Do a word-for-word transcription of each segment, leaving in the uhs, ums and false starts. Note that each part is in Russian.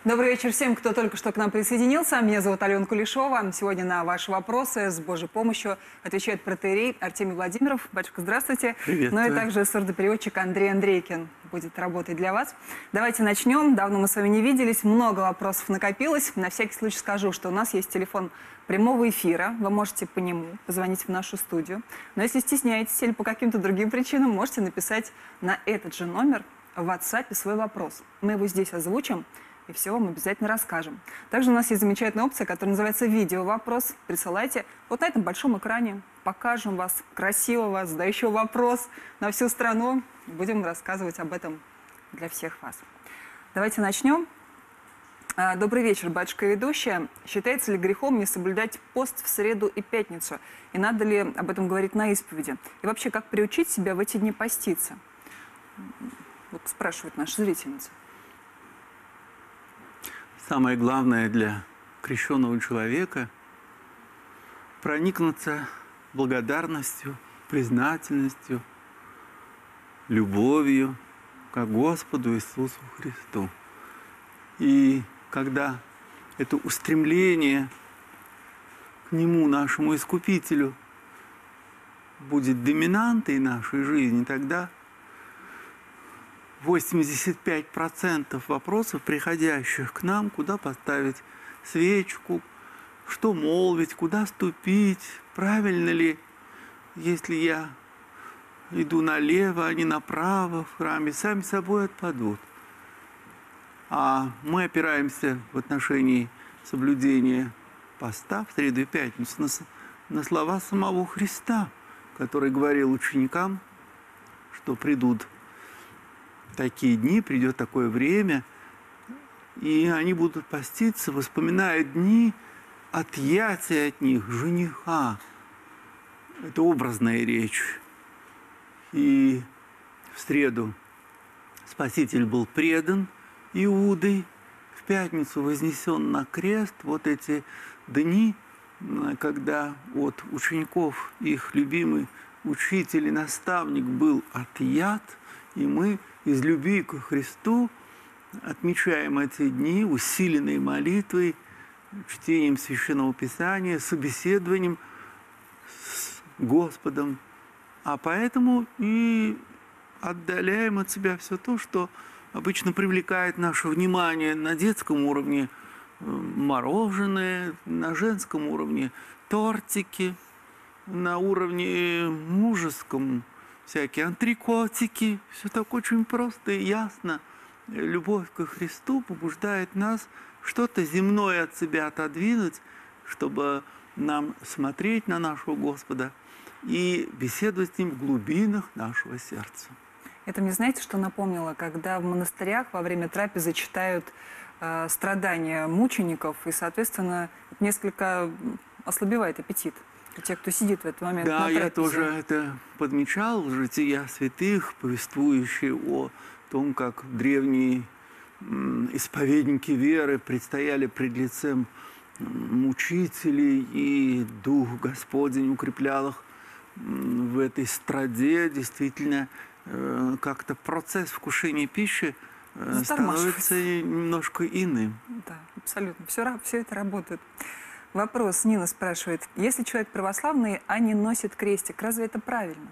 Добрый вечер всем, кто только что к нам присоединился. Меня зовут Алена Кулешова. Сегодня на ваши вопросы с Божьей помощью отвечает протоиерей Артемий Владимиров. Батюшка, здравствуйте. Привет. Ну и также сурдопереводчик Андрей Андрейкин будет работать для вас. Давайте начнем. Давно мы с вами не виделись. Много вопросов накопилось. На всякий случай скажу, что у нас есть телефон прямого эфира. Вы можете по нему позвонить в нашу студию. Но если стесняетесь или по каким-то другим причинам, можете написать на этот же номер в WhatsApp свой вопрос. Мы его здесь озвучим и все вам обязательно расскажем. Также у нас есть замечательная опция, которая называется «Видео-вопрос». Присылайте вот на этом большом экране. Покажем вас красивого, задающего вопрос на всю страну. Будем рассказывать об этом для всех вас. Давайте начнем. Добрый вечер, батюшка ведущая. Считается ли грехом не соблюдать пост в среду и пятницу? И надо ли об этом говорить на исповеди? И вообще, как приучить себя в эти дни поститься? Вот спрашивает наша зрительница. Самое главное для крещенного человека – проникнуться благодарностью, признательностью, любовью к Господу Иисусу Христу. И когда это устремление к Нему, нашему Искупителю, будет доминантой нашей жизни, тогда восемьдесят пять процентов вопросов, приходящих к нам, куда поставить свечку, что молвить, куда ступить, правильно ли, если я иду налево, а не направо в храме, сами собой отпадут. А мы опираемся в отношении соблюдения поста в среду и пятницу на, на слова самого Христа, который говорил ученикам, что придут такие дни, придет такое время, и они будут поститься, вспоминая дни отъятия от них жениха. Это образная речь. И в среду Спаситель был предан Иудой, в пятницу вознесен на крест. Вот эти дни, когда от учеников их любимый учитель и наставник был отъят, и мы из любви к Христу отмечаем эти дни усиленной молитвой, чтением Священного Писания, собеседованием с Господом. А поэтому и отдаляем от себя все то, что обычно привлекает наше внимание на детском уровне. Мороженое, на женском уровне тортики, на уровне мужеском всякие антрикотики. Все так очень просто и ясно. Любовь ко Христу побуждает нас что-то земное от себя отодвинуть, чтобы нам смотреть на нашего Господа и беседовать с Ним в глубинах нашего сердца. Это мне, знаете, что напомнило? Когда в монастырях во время трапезы читают э, страдания мучеников, и, соответственно, несколько ослабевает аппетит у тех, кто сидит в этот момент да, на трапезе. Я тоже это подмечал, жития святых, повествующие о том, как древние исповедники веры предстояли пред лицем мучителей, и Дух Господень укреплял их в этой страде. Действительно, как-то процесс вкушения пищи становится немножко иным. Да, абсолютно. Все, все это работает. Вопрос. Нина спрашивает. Если человек православный, а не носит крестик, разве это правильно?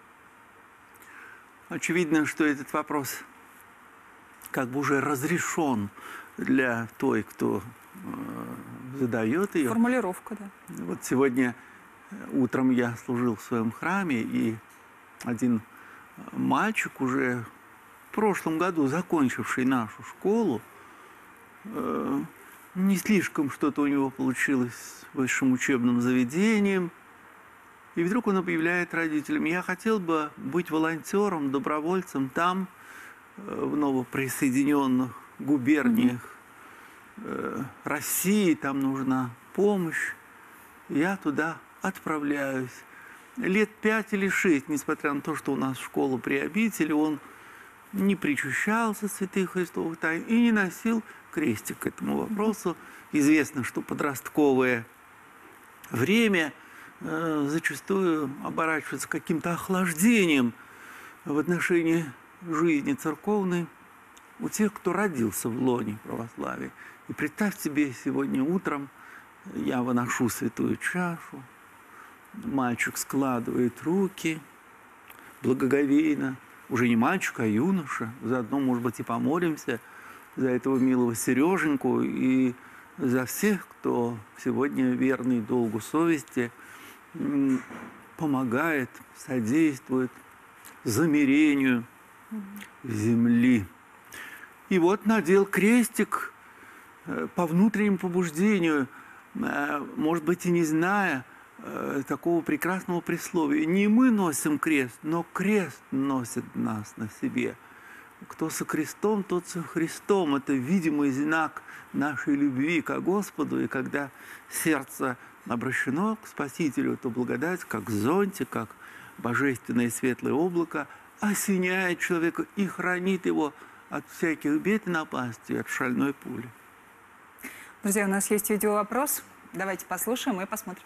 Очевидно, что этот вопрос как бы уже разрешен для той, кто э, задает ее. Формулировка, да. Вот сегодня утром я служил в своем храме, и один мальчик, уже в прошлом году закончивший нашу школу, э, не слишком что-то у него получилось с высшим учебным заведением. И вдруг он объявляет родителям: я хотел бы быть волонтером, добровольцем там, в новоприсоединенных губерниях э, России, там нужна помощь. Я туда отправляюсь. Лет пять или шесть, несмотря на то, что у нас школа при обители, он не причащался святых Христовых тайн и не носил крестик к этому вопросу. Известно, что подростковое время э, зачастую оборачивается каким-то охлаждением в отношении жизни церковной. у тех, кто родился в лоне православия. И представь себе, сегодня утром я выношу святую чашу, мальчик складывает руки благоговейно, уже не мальчик, а юноша. Заодно, может быть, и помолимся за этого милого Сереженьку и за всех, кто сегодня верный долгу совести помогает, содействует замирению земли. И вот надел крестик по внутреннему побуждению, может быть, и не зная такого прекрасного присловия. Не мы носим крест, но крест носит нас на себе. Кто со крестом, тот со Христом. Это видимый знак нашей любви к Господу. И когда сердце обращено к Спасителю, то благодать, как зонтик, как божественное светлое облако, осеняет человека и хранит его от всяких бед и напастей, от шальной пули. Друзья, у нас есть видеовопрос. Давайте послушаем и посмотрим.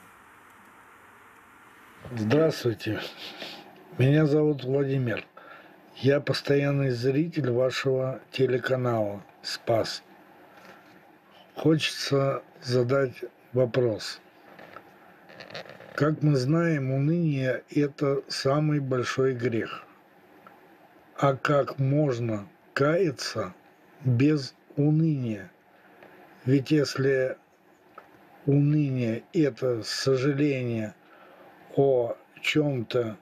Здравствуйте. Меня зовут Владимир. Я постоянный зритель вашего телеканала «Спас». Хочется задать вопрос. Как мы знаем, уныние – это самый большой грех. А как можно каяться без уныния? Ведь если уныние – это сожаление о чем-то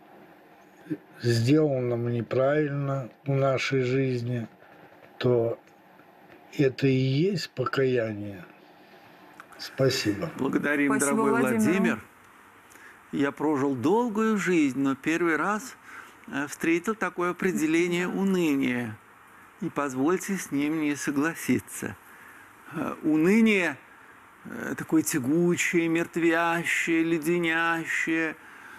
сделанном неправильно в нашей жизни, то это и есть покаяние. Спасибо. Благодарим, Спасибо, дорогой Владимир. Владимир. Я прожил долгую жизнь, но первый раз встретил такое определение уныния. И позвольте с ним не согласиться. Уныние такое тягучее, мертвящее, леденящее,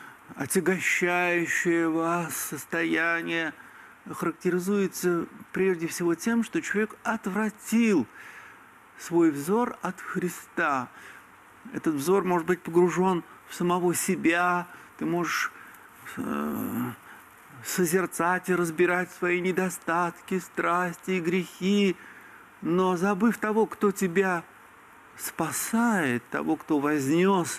отягощающее вас состояние характеризуется прежде всего тем, что человек отвратил свой взор от Христа. Этот взор может быть погружен в самого себя, ты можешь э, созерцать и разбирать свои недостатки, страсти и грехи, но забыв того, кто тебя спасает, того, кто вознес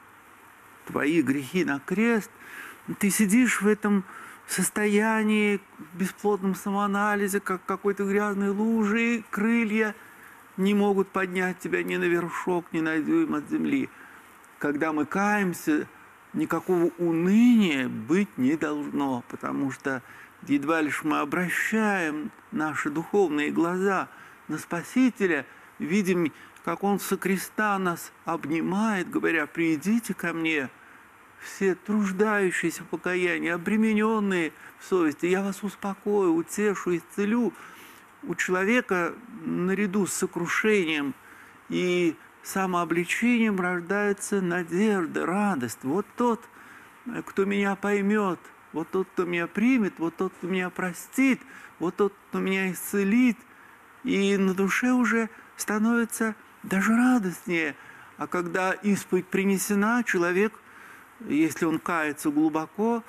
твои грехи на крест, ты сидишь в этом состоянии, в бесплодном самоанализе, как какой-то грязной лужи, и крылья не могут поднять тебя ни на вершок, ни на дюйм от земли. Когда мы каемся, никакого уныния быть не должно, потому что едва лишь мы обращаем наши духовные глаза на Спасителя, видим, как Он со креста нас обнимает, говоря: «Придите ко мне, все труждающиеся в покаянии, обремененные в совести, я вас успокою, утешу, исцелю». У человека наряду с сокрушением и самообличением рождается надежда, радость. Вот тот, кто меня поймет, вот тот, кто меня примет, вот тот, кто меня простит, вот тот, кто меня исцелит. И на душе уже становится даже радостнее. А когда исповедь принесена, человек, если он кается глубоко,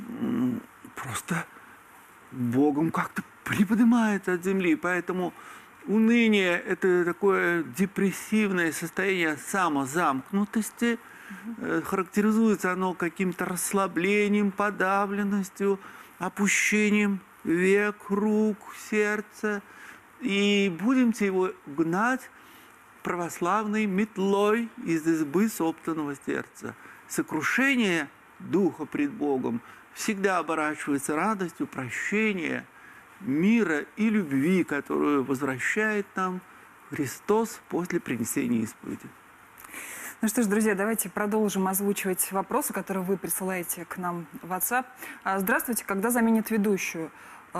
просто Богом как-то приподнимается от земли. Поэтому уныние – это такое депрессивное состояние самозамкнутости. Mm-hmm. Характеризуется оно каким-то расслаблением, подавленностью, опущением век, рук, сердца. И будемте его гнать православной метлой из избы собственного сердца. Сокрушение духа пред Богом всегда оборачивается радостью прощения, мира и любви, которую возвращает нам Христос после принесения исповеди. Ну что ж, друзья, давайте продолжим озвучивать вопросы, которые вы присылаете к нам в WhatsApp. Здравствуйте, когда заменят ведущую?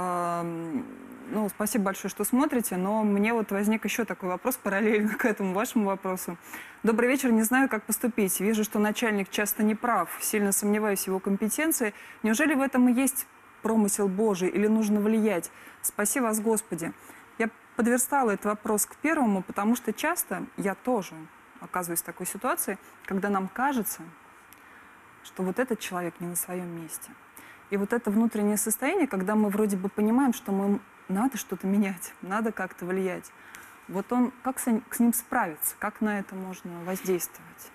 Ну, спасибо большое, что смотрите, но мне вот возник еще такой вопрос параллельно к этому вашему вопросу. Добрый вечер, не знаю, как поступить. Вижу, что начальник часто не прав, сильно сомневаюсь в его компетенции. Неужели в этом и есть промысел Божий или нужно влиять? Спаси вас, Господи. Я подверстала этот вопрос к первому, потому что часто я тоже оказываюсь в такой ситуации, когда нам кажется, что вот этот человек не на своем месте. И вот это внутреннее состояние, когда мы вроде бы понимаем, что мы надо что-то менять, надо как-то влиять. Вот он, как с, с ним справиться, как на это можно воздействовать?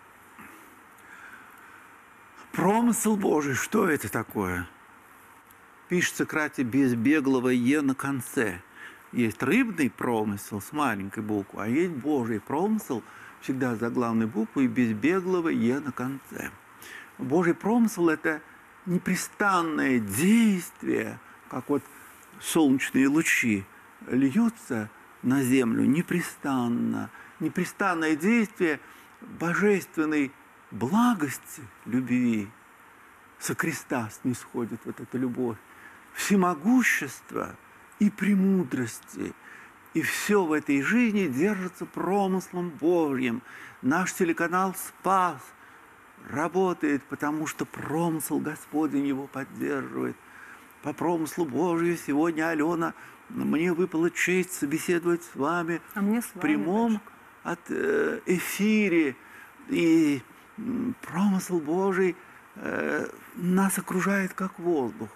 Промысел Божий, что это такое? Пишется, кстати, без беглого «е» на конце. Есть рыбный промысел с маленькой буквы, а есть Божий промысел всегда за главной буквой и без беглого «е» на конце. Божий промысел – это непрестанное действие, как вот солнечные лучи льются на землю непрестанно. Непрестанное действие божественной благости, любви. Со креста снисходит вот эта любовь. Всемогущество и премудрости. И все в этой жизни держится промыслом Божьим. Наш телеканал «Спас» работает, потому что промысл Господень его поддерживает. По промыслу Божию сегодня, Алена, мне выпала честь собеседовать с вами, а мне с в вами, прямом от, э, эфире. И промысл Божий э, нас окружает как воздух.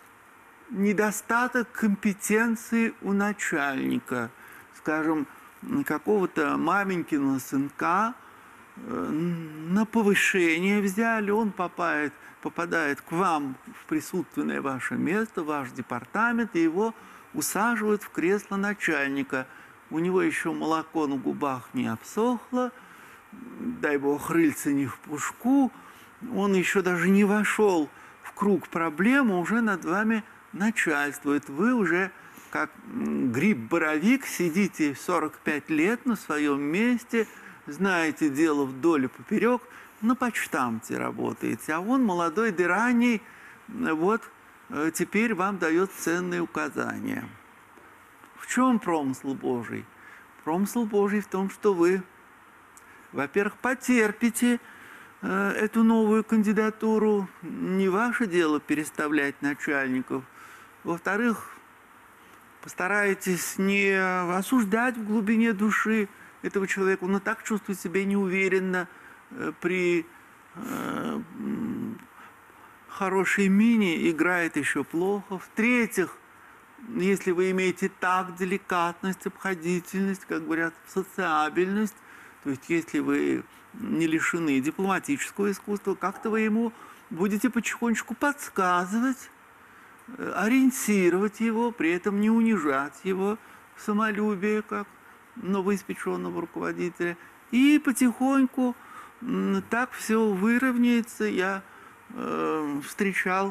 Недостаток компетенции у начальника, скажем, какого-то маменькиного сынка э, на повышение взяли, он попадает, попадает к вам в присутственное ваше место, в ваш департамент, и его усаживают в кресло начальника. У него еще молоко на губах не обсохло, дай бог, рыльце не в пушку, он еще даже не вошел в круг проблем, уже над вами начальствует. Вы уже, как гриб-боровик, сидите сорок пять лет на своем месте, знаете дело вдоль и поперек, на почтамте работаете, а он, молодой да ранний, вот теперь вам дает ценные указания. В чем промысл Божий? Промысл Божий в том, что вы, во-первых, потерпите э, эту новую кандидатуру. Не ваше дело переставлять начальников. Во-вторых, постарайтесь не осуждать в глубине души этого человека. Он и так чувствует себя неуверенно э, при э, хорошей мине, играет еще плохо. В-третьих, если вы имеете такт, деликатность, обходительность, как говорят, социабельность, то есть если вы не лишены дипломатического искусства, как-то вы ему будете потихонечку подсказывать, ориентировать его, при этом не унижать его самолюбие, как новоиспеченного руководителя. И потихоньку так все выровняется. Я э, встречал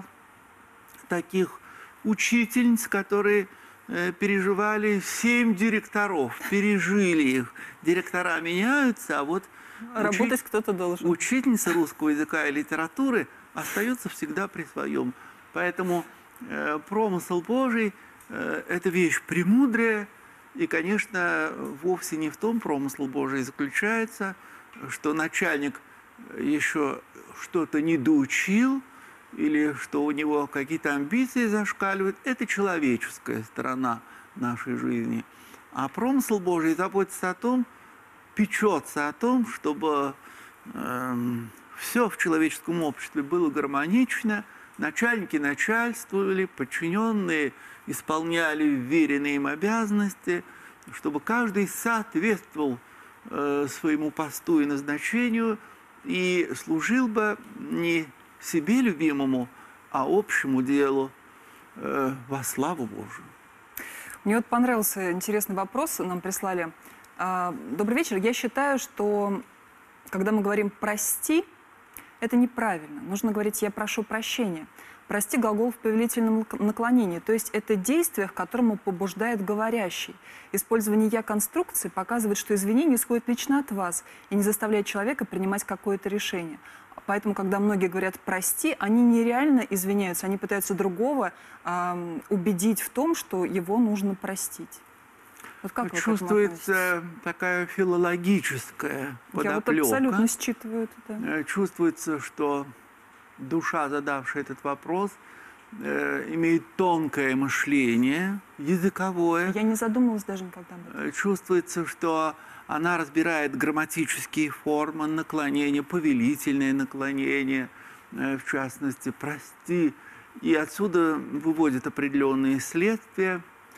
таких учительниц, которые э, переживали семь директоров, пережили их. Директора меняются, а вот Работать учи... кто-то должен. учительница русского языка и литературы остается всегда при своем. Поэтому э, промысл Божий э, – это вещь премудрая, и, конечно, вовсе не в том промысл Божий заключается, что начальник еще что-то не доучил, или что у него какие-то амбиции зашкаливают. Это человеческая сторона нашей жизни. А промысл Божий заботится о том, печется о том, чтобы э, все в человеческом обществе было гармонично, начальники начальствовали, подчиненные исполняли вверенные им обязанности, чтобы каждый соответствовал э, своему посту и назначению и служил бы не себе любимому, а общему делу э, во славу Божию. Мне вот понравился интересный вопрос, нам прислали. Добрый вечер. Я считаю, что когда мы говорим «прости», это неправильно. Нужно говорить «я прошу прощения». «Прости» — глагол в повелительном наклонении, то есть это действие, к которому побуждает говорящий. Использование «я» конструкции показывает, что извинение исходит лично от вас и не заставляет человека принимать какое-то решение. Поэтому, когда многие говорят «прости», они нереально извиняются, они пытаются другого э, убедить в том, что его нужно простить. Вот как вы Чувствуется такая филологическая подоплека. Я вот абсолютно считываю это. Чувствуется, что душа, задавшая этот вопрос, э, имеет тонкое мышление, языковое. Я не задумывалась даже никогда об этом. Чувствуется, что она разбирает грамматические формы, наклонения, повелительные наклонения, э, в частности, «прости». И отсюда выводит определенные следствия.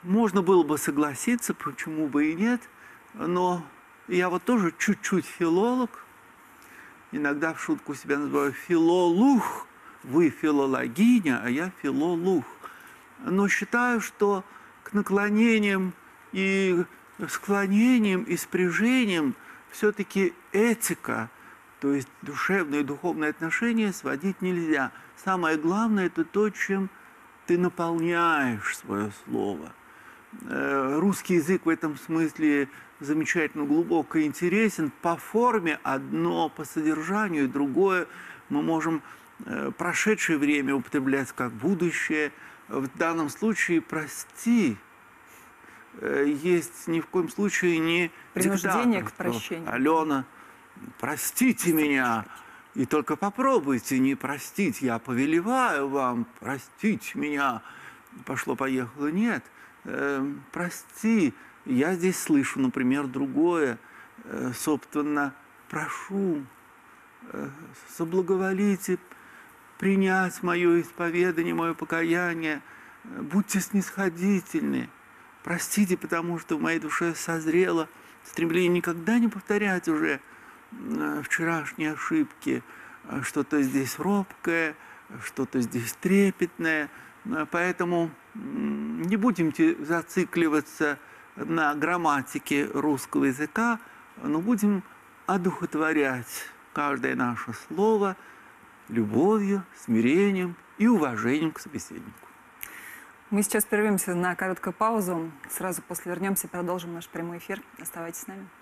можно было бы согласиться, почему бы и нет, но я вот тоже чуть-чуть филолог, иногда в шутку себя называю филолух, вы филологиня, а я филолух. Но считаю, что к наклонениям и склонениям и спряжениям все-таки этика, то есть душевные и духовные отношения, сводить нельзя. Самое главное – это то, чем ты наполняешь свое слово. Русский язык в этом смысле замечательно глубоко интересен. По форме одно, по содержанию другое. Мы можем прошедшее время употреблять как будущее. В данном случае «прости» есть ни в коем случае не принуждение диктатор, к прощению. Алена, простите меня, и только попробуйте не простить. Я повелеваю вам простить меня. Пошло-поехало. Нет. Э, прости. Я здесь слышу, например, другое. Э, собственно, прошу, э, соблаговолите принять мое исповедание, мое покаяние. Будьте снисходительны. Простите, потому что в моей душе созрело стремление никогда не повторять уже вчерашние ошибки. Что-то здесь робкое, что-то здесь трепетное. Поэтому не будем зацикливаться на грамматике русского языка, но будем одухотворять каждое наше слово любовью, смирением и уважением к собеседнику. Мы сейчас прервемся на короткую паузу. Сразу после вернемся и продолжим наш прямой эфир. Оставайтесь с нами.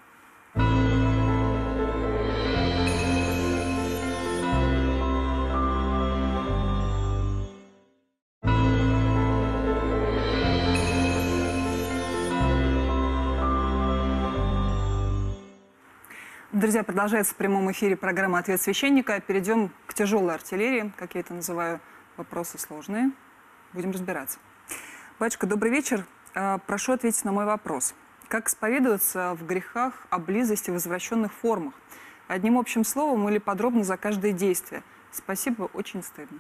Друзья, продолжается в прямом эфире программа «Ответ священника». Перейдем к тяжелой артиллерии, как я это называю, вопросы сложные. Будем разбираться. Батюшка, добрый вечер. Прошу ответить на мой вопрос. Как исповедоваться в грехах о близости в извращенных формах? Одним общим словом или подробно за каждое действие? Спасибо, очень стыдно.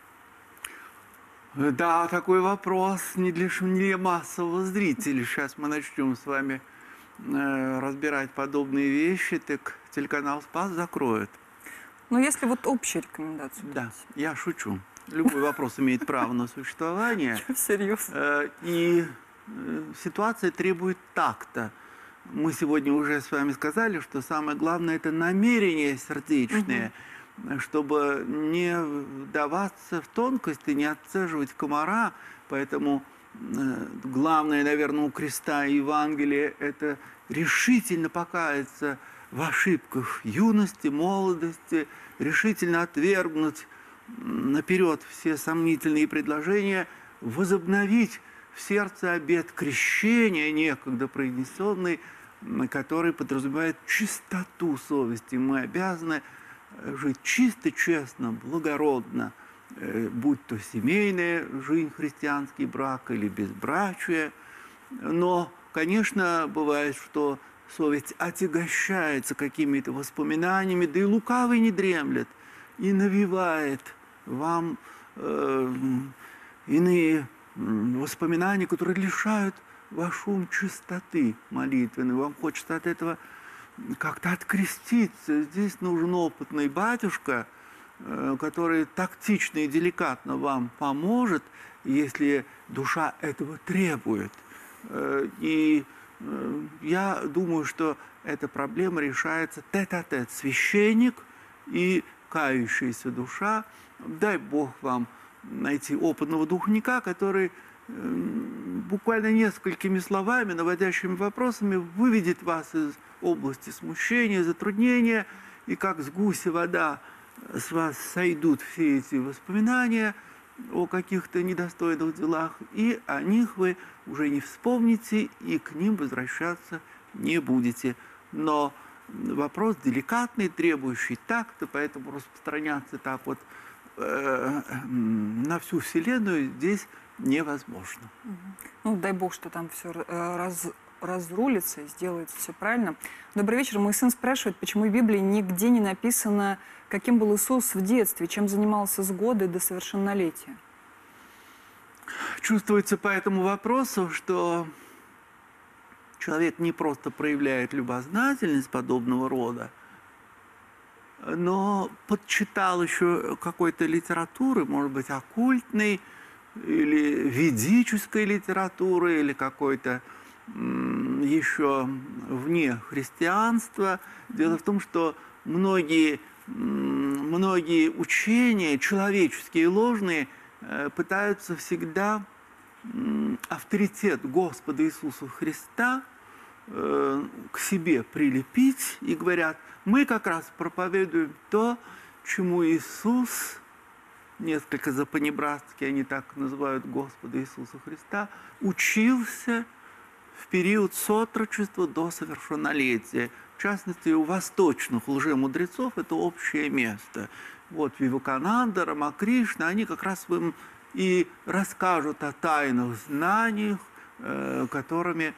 Да, такой вопрос не для, не для массового зрителя. Сейчас мы начнем с вами э, разбирать подобные вещи, так телеканал «Спас» закроет. Ну, если вот общие рекомендации. Да, я шучу. Любой вопрос имеет право на существование. Всерьез. И ситуация требует такта. Мы сегодня уже с вами сказали, что самое главное – это намерение сердечное, угу. чтобы не вдаваться в тонкости, не отцеживать комара. Поэтому главное, наверное, у креста и Евангелия – это решительно покаяться в ошибках юности, молодости, решительно отвергнуть наперед все сомнительные предложения, возобновить в сердце обет крещения, некогда произнесенный, который подразумевает чистоту совести. Мы обязаны жить чисто, честно, благородно, будь то семейная жизнь, христианский брак или безбрачие. Но, конечно, бывает, что совесть отягощается какими-то воспоминаниями, да и лукавый не дремлет и навевает вам э, иные воспоминания, которые лишают ваш ум чистоты молитвенной. Вам хочется от этого как-то откреститься. Здесь нужен опытный батюшка, э, который тактично и деликатно вам поможет, если душа этого требует. Э, и э, я думаю, что эта проблема решается тет-а-тет. Священник и кающаяся душа. Дай Бог вам найти опытного духовника, который буквально несколькими словами, наводящими вопросами выведет вас из области смущения, затруднения, и как с гуся вода с вас сойдут все эти воспоминания о каких-то недостойных делах, и о них вы уже не вспомните, и к ним возвращаться не будете. Но вопрос деликатный, требующий такта, поэтому распространяться так вот э, на всю Вселенную здесь невозможно. Ну, дай Бог, что там все раз, разрулится и сделается все правильно. Добрый вечер. Мой сын спрашивает, почему в Библии нигде не написано, каким был Иисус в детстве, чем занимался с года до совершеннолетия. Чувствуется по этому вопросу, что человек не просто проявляет любознательность подобного рода, но подчитал еще какой-то литературы, может быть, оккультной, или ведической литературы, или какой-то еще вне христианства. Дело в том, что многие, многие учения, человеческие и ложные, пытаются всегда авторитет Господа Иисуса Христа к себе прилепить и говорят: мы как раз проповедуем то, чему Иисус, несколько запанибратски они так называют Господа Иисуса Христа, учился в период с отрочества до совершеннолетия. В частности, у восточных лжемудрецов это общее место. Вот Вивекананда, Рамакришна, они как раз им и расскажут о тайных знаниях, э, которыми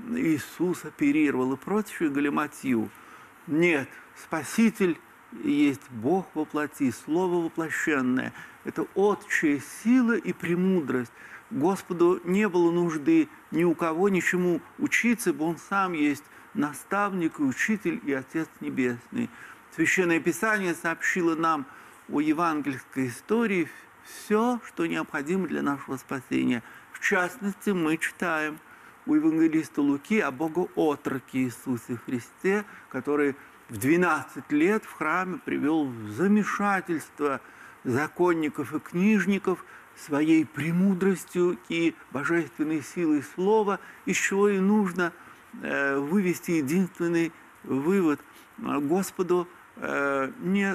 Иисус оперировал, и прочую галиматью. Нет, Спаситель есть Бог во плоти, Слово воплощенное. Это отчая сила и премудрость. Господу не было нужды ни у кого ничему учиться, ибо Он сам есть наставник и учитель и Отец Небесный. Священное Писание сообщило нам о евангельской истории все, что необходимо для нашего спасения. В частности, мы читаем у евангелиста Луки о Богоотроке Иисусе Христе, который в двенадцать лет в храме привел в замешательство законников и книжников своей премудростью и божественной силой слова, из чего и нужно э, вывести единственный вывод. Господу э, не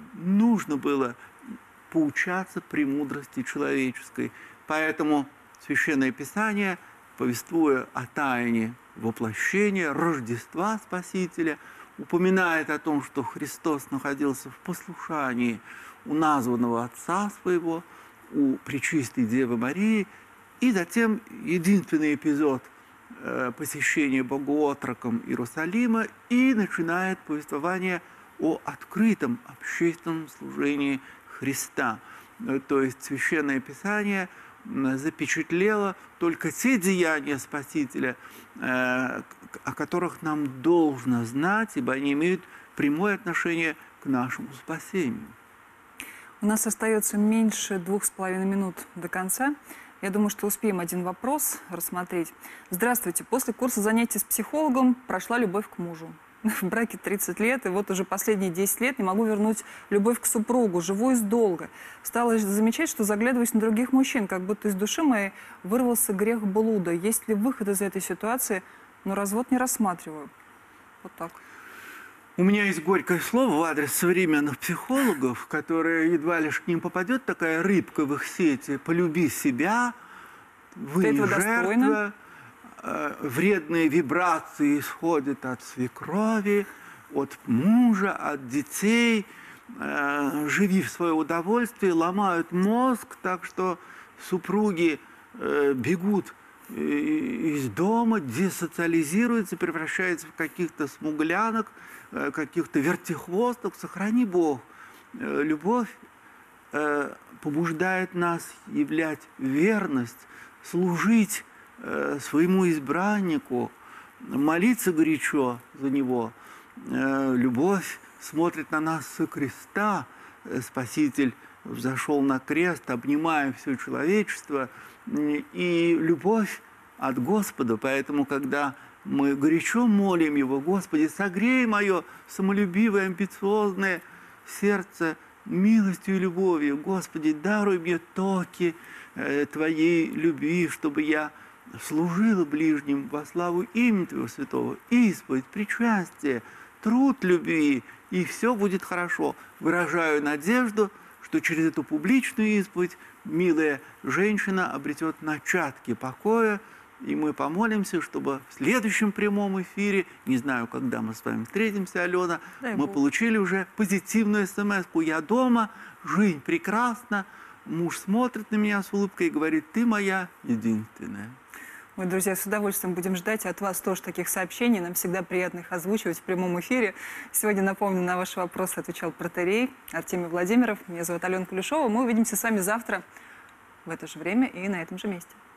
нужно было поучаться премудрости человеческой. Поэтому Священное Писание, повествуя о тайне воплощения, Рождества Спасителя, упоминает о том, что Христос находился в послушании у названного Отца Своего, у Пречистой Девы Марии, и затем единственный эпизод э, посещения Богоотроком Иерусалима, и начинает повествование о открытом общественном служении Христа. То есть Священное Писание запечатлело только те деяния Спасителя, э, о которых нам должно знать, ибо они имеют прямое отношение к нашему спасению. У нас остается меньше двух с половиной минут до конца. Я думаю, что успеем один вопрос рассмотреть. Здравствуйте. После курса занятий с психологом прошла любовь к мужу. В браке тридцать лет, и вот уже последние десять лет не могу вернуть любовь к супругу, живу из долга. Стала замечать, что заглядываюсь на других мужчин, как будто из души моей вырвался грех блуда. Есть ли выход из этой ситуации? Но развод не рассматриваю. Вот так. У меня есть горькое слово в адрес современных психологов, которое едва лишь к ним попадет, такая рыбка в их сети. Полюби себя, вы не жертва. Вредные вибрации исходят от свекрови, от мужа, от детей. Живи в свое удовольствие, ломают мозг, так что супруги бегут из дома, десоциализируются, превращаются в каких-то смуглянок, каких-то вертихвосток. Сохрани Бог. Любовь побуждает нас являть верность, служить своему избраннику, молиться горячо за него. Любовь смотрит на нас со креста. Спаситель взошел на крест, обнимая все человечество. И любовь от Господа. Поэтому, когда мы горячо молим Его: Господи, согрей мое самолюбивое, амбициозное сердце милостью и любовью. Господи, даруй мне токи Твоей любви, чтобы я служила ближним во славу имени Твоего святого, исповедь, причастие, труд любви, и все будет хорошо. Выражаю надежду, что через эту публичную исповедь милая женщина обретет начатки покоя, и мы помолимся, чтобы в следующем прямом эфире, не знаю, когда мы с вами встретимся, Алена, Дай мы Бог. получили уже позитивную смс-ку: я дома, жизнь прекрасна, муж смотрит на меня с улыбкой и говорит: ты моя единственная. Мы, друзья, с удовольствием будем ждать от вас тоже таких сообщений. Нам всегда приятно их озвучивать в прямом эфире. Сегодня, напомню, на ваши вопросы отвечал протоиерей Артемий Владимиров. Меня зовут Алена Кулешова. Мы увидимся с вами завтра в это же время и на этом же месте.